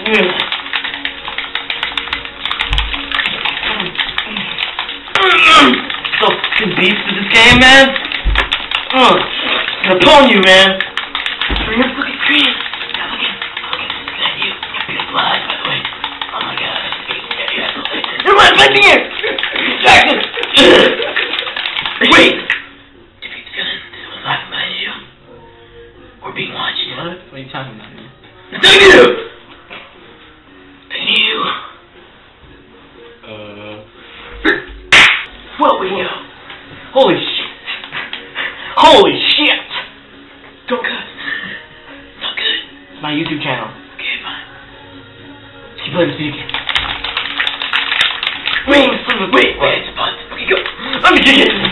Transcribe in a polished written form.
So fucking beast to this game, man. I'm upon you, man. Bring up fucking cream. Now look at you. You're alive, by the way. Oh my god. You're my fighting here. Distracted. Wait. Defeat the villain. This was live behind you. We're being watched. What? What are you talking about, man? I'm telling you. What we know? Holy shit! Holy shit! Don't cut. It's not good. It's my YouTube channel. Okay, fine. Keep playing this video game. Wait, it's a button. Okay, go. Let me get it.